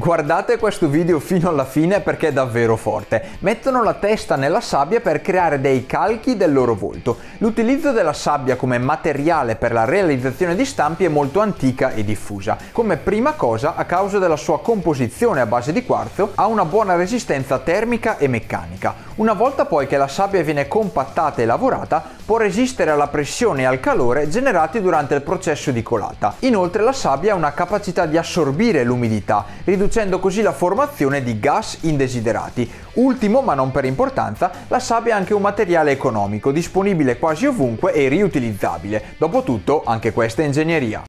Guardate questo video fino alla fine perché è davvero forte. Mettono la testa nella sabbia per creare dei calchi del loro volto. L'utilizzo della sabbia come materiale per la realizzazione di stampi è molto antica e diffusa. Come prima cosa, a causa della sua composizione a base di quarzo, ha una buona resistenza termica e meccanica. Una volta poi che la sabbia viene compattata e lavorata, può resistere alla pressione e al calore generati durante il processo di colata. Inoltre la sabbia ha una capacità di assorbire l'umidità, riducendo così la formazione di gas indesiderati. Ultimo, ma non per importanza, la sabbia è anche un materiale economico, disponibile quasi ovunque e riutilizzabile. Dopotutto, anche questa è ingegneria.